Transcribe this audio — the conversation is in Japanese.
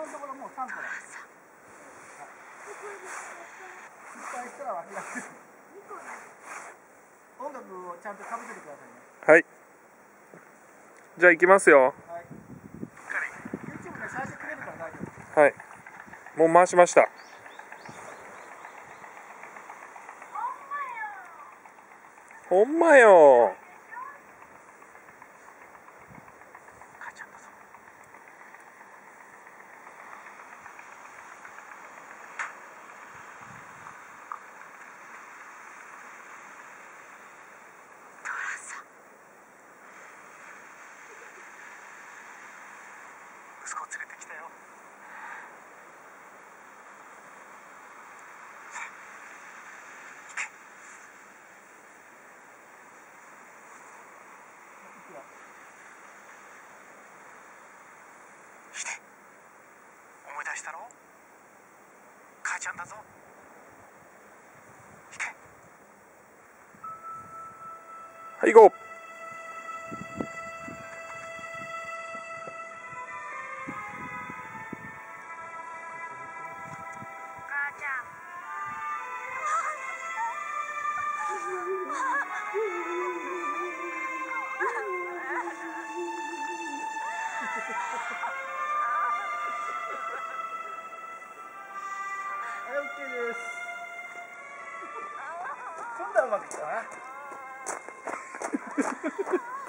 今のところもう3個だ。失敗したら諦める。音楽をちゃんとかぶせてくださいね。 はい。じゃあ行きますよ。 はい。YouTube で再生くれるから大丈夫。 はい。もう回しました。ほんまよ。 息子連れてきたよ。来て。思い出したろ？母ちゃんだぞ。来て。 はい行こう。 はい、OK です。そんなうまくいったな。